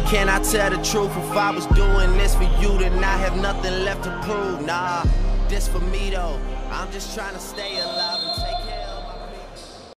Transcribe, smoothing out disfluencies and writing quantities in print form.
Can I tell the truth? If I was doing this for you, then I have nothing left to prove. Nah, this for me though. I'm just trying to stay alive and